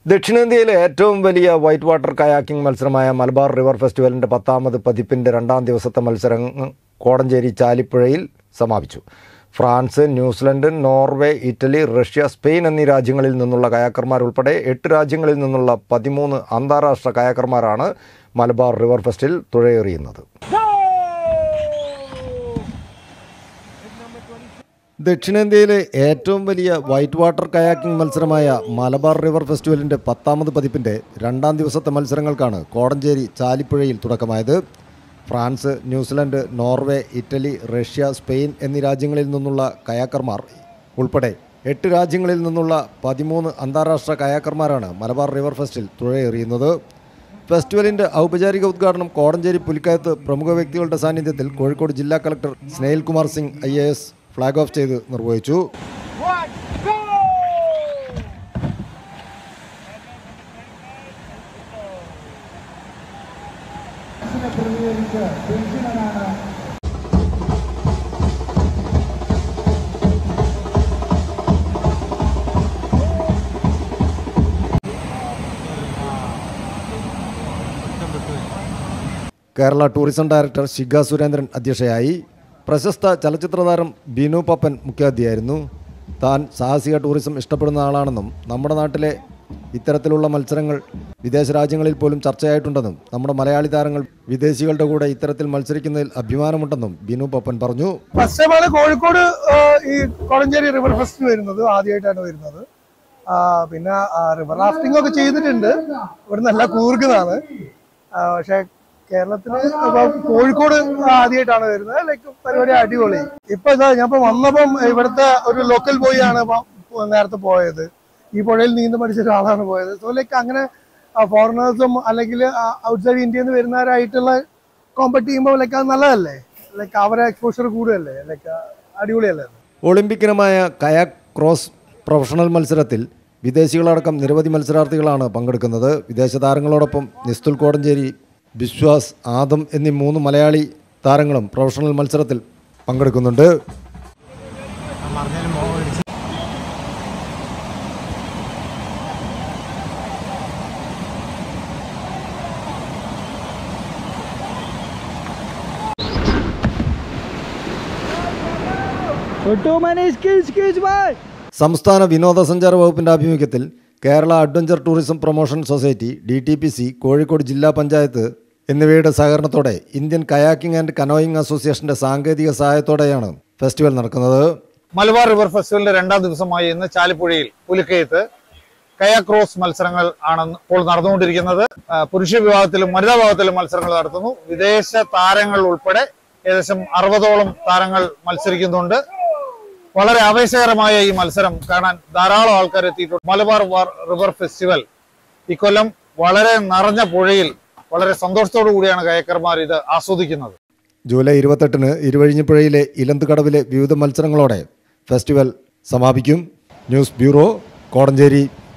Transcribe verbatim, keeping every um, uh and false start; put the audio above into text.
ദക്ഷിണേന്ത്യയിലെ ഏറ്റവും വലിയ വൈറ്റ് വാട്ടർ കയാക്കിംഗ് മത്സരമായ മലബാർ റിവർ ഫെസ്റ്റിവലിൻ്റെ പത്താമത് പതിപ്പിൻ്റെ രണ്ടാം ദിവസത്തെ മത്സരം കോടഞ്ചേരി ചാലിപ്പുഴയിൽ സമാപിച്ചു. France, New Zealand, Norway, Italy, Russia, Spain എന്നീ രാജ്യങ്ങളിൽ നിന്നുള്ള കയാക്കർമാരുൾപ്പെടെ എട്ട് രാജ്യങ്ങളിൽ നിന്നുള്ള പതിമൂന്ന് അന്താരാഷ്ട്ര കയാക്കർമാരാണ് മലബാർ റിവർ ഫെസ്റ്റിൽ തുഴയെറിയുന്നത്. ദക്ഷിണേന്ത്യയിലെ ഏറ്റവും വലിയ വൈറ്റ് വാട്ടർ കയാക്കിംഗ് മത്സരമായ മലബാർ റിവർ ഫെസ്റ്റിവലിൻ്റെ പത്താമത് പതിപ്പിൻ്റെ രണ്ടാം ദിവസത്തെ മത്സരങ്ങൾക്കാണ് കോടഞ്ചേരി ചാലിപ്പുഴയിൽ തുടക്കമായത്. France, New Zealand, Norway, Italy, Russia, Spain എന്നീ രാജ്യങ്ങളിൽ നിന്നുള്ള കയാക്കർമാർ ഉൾപ്പെടെ എട്ട് രാജ്യങ്ങളിൽ നിന്നുള്ള പതിമൂന്ന് അന്താരാഷ്ട്ര കയാക്കർമാരാണ് മലബാർ റിവർ ഫെസ്റ്റിൽ തുഴയെറിയുന്നത്. ഫെസ്റ്റിവലിൻ്റെ ഔപചാരിക ഉദ്ഘാടനം കോടഞ്ചേരി പുലിക്കയത്ത് പ്രമുഖ വ്യക്തികളുടെ സാന്നിധ്യത്തിൽ കോഴിക്കോട് ജില്ലാ collector Snehil Kumar Singh I A S flag off ചെയ്ത് നിർവഹിച്ചു. കേരള ടൂറിസം ഡയറക്ടർ ശിഖ സുരേന്ദ്രൻ അധ്യക്ഷയായി. പ്രശസ്ത ചലച്ചിത്ര താരം ബിനു പപ്പൻ മുഖ്യാതിഥിയായിരുന്നു. താൻ സാഹസിക ടൂറിസം ഇഷ്ടപ്പെടുന്ന ആളാണെന്നും നമ്മുടെ നാട്ടിലെ ഇത്തരത്തിലുള്ള മത്സരങ്ങൾ വിദേശ രാജ്യങ്ങളിൽ പോലും ചർച്ചയായിട്ടുണ്ടെന്നും നമ്മുടെ മലയാളി താരങ്ങൾ വിദേശികളുടെ കൂടെ ഇത്തരത്തിൽ മത്സരിക്കുന്നതിൽ അഭിമാനമുണ്ടെന്നും ബിനു പപ്പൻ പറഞ്ഞു. ഫസ്റ്റ് കോഴിക്കോട് ഈ കോടഞ്ചേരി റിവർ ഫെസ്റ്റ് വരുന്നത് ആദ്യമായിട്ടാണ് വരുന്നത്. പിന്നെ റിവർ റാഫ്റ്റിംഗ് ഒക്കെ ചെയ്തിട്ടുണ്ട്, ഇവിടെ നല്ല കൂർഗതാണ്. പക്ഷെ കേരളത്തില് കോഴിക്കോട് ആദ്യമായിട്ടാണ് വരുന്നത്. ലൈക്ക് പരിപാടി അടിപൊളി. ഇപ്പൊ ഇതാ ഞാൻ ഇപ്പൊ വന്നപ്പം ഇവിടുത്തെ ഒരു ലോക്കൽ ബോയ് ആണ് നേരത്തെ പോയത്. ഈ പുഴയിൽ നീന്തം പഠിച്ച ഒരാളാണ് പോയത്. സോ ലൈക്ക് അങ്ങനെ ഫോറിനേഴ്സും അല്ലെങ്കിൽ ഔട്ട്സൈഡ് ഇന്ത്യയിൽ നിന്ന് വരുന്നവരായിട്ടുള്ള കോമ്പറ്റ് ചെയ്യുമ്പോൾ ലൈക്ക് അത് നല്ലതല്ലേ, ലൈക്ക് അവരെ എക്സ്പോഷർ കൂടുകയല്ലേ, ലൈക്ക് അടിപൊളിയല്ലേ. ഒളിമ്പിക്കിനുമായ കയാക്ക് ക്രോസ് പ്രൊഫഷണൽ മത്സരത്തിൽ വിദേശികളടക്കം നിരവധി മത്സരാർത്ഥികളാണ് പങ്കെടുക്കുന്നത്. വിദേശ താരങ്ങളോടൊപ്പം നിസ്തുൽ കോടഞ്ചേരി, ബിശ്വാസ്, ആദം എന്നീ മൂന്ന് മലയാളി താരങ്ങളും പ്രൊഫഷണൽ മത്സരത്തിൽ പങ്കെടുക്കുന്നുണ്ട്. സംസ്ഥാന വിനോദസഞ്ചാര വകുപ്പിൻ്റെ ആഭിമുഖ്യത്തിൽ Kerala adventure tourism promotion society, D T P C, Kozhikode ജില്ലാ പഞ്ചായത്ത് എന്നിവയുടെ സഹകരണത്തോടെ ഇന്ത്യൻ കയാക്കിംഗ് ആൻഡ് കനോയിങ് അസോസിയേഷന്റെ സാങ്കേതിക സഹായത്തോടെയാണ് ഫെസ്റ്റിവൽ നടക്കുന്നത്. മലബാർ റിവർ ഫെസ്റ്റിവലിന്റെ രണ്ടാം ദിവസമായി ഇന്ന് ചാലിപ്പുഴയിൽ പുലിക്കയത്ത് കയാക്ക് ക്രോസ് മത്സരങ്ങൾ ആണ് ഇപ്പോൾ നടന്നുകൊണ്ടിരിക്കുന്നത്. പുരുഷ വിഭാഗത്തിലും വനിതാ വിഭാഗത്തിലും മത്സരങ്ങൾ നടത്തുന്നു. വിദേശ താരങ്ങൾ ഉൾപ്പെടെ ഏകദേശം അറുപതോളം താരങ്ങൾ മത്സരിക്കുന്നുണ്ട്. വളരെ ആവേശകരമായ ഈ മത്സരം കാണാൻ ധാരാളം ആൾക്കാർ എത്തിയിട്ടുണ്ട്. മലബാർ റിവർ ഫെസ്റ്റിവൽ ഇക്കൊല്ലം വളരെ നിറഞ്ഞ പുഴയിൽ വളരെ സന്തോഷത്തോടു കൂടിയാണ് കയക്കർമാർ ഇത് ആസ്വദിക്കുന്നത്. ജൂലൈ ഇരുപത്തെട്ടിന് ഇരുവഴിഞ്ഞിപ്പുഴയിലെ ഇലന്തുകടവിലെ വിവിധ മത്സരങ്ങളോടെ ഫെസ്റ്റിവൽ സമാപിക്കും. News bureau, Kodanchery.